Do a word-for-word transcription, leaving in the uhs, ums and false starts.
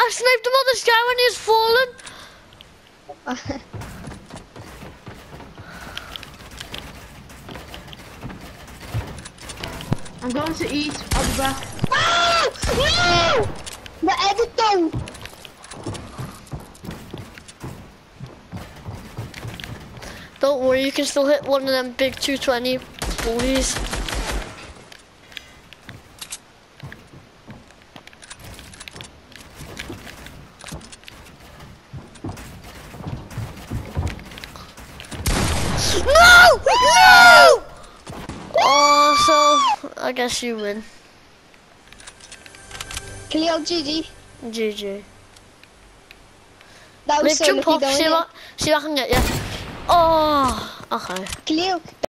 I sniped him on the sky when he was falling. I'm going to eat. I'll be back. Ah! No! The edit though. Don't worry, you can still hit one of them big two twenty bullies. No! No! Oh, so I guess you win. Cleo, G G. G G. That was Nick, so jump lucky, off, though, see innit? what, see what I can get you. Oh, okay. Cleo.